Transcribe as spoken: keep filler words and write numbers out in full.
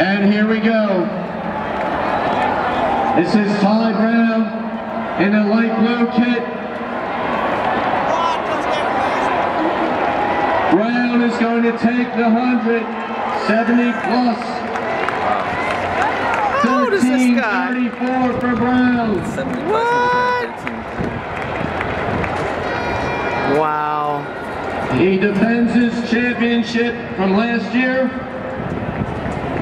And here we go. This is Ty Brown in the light blue kit. Brown is going to take the one hundred seventy plus. How old is this guy? thirteen thirty-four for Brown. What? Wow. He defends his championship from last year.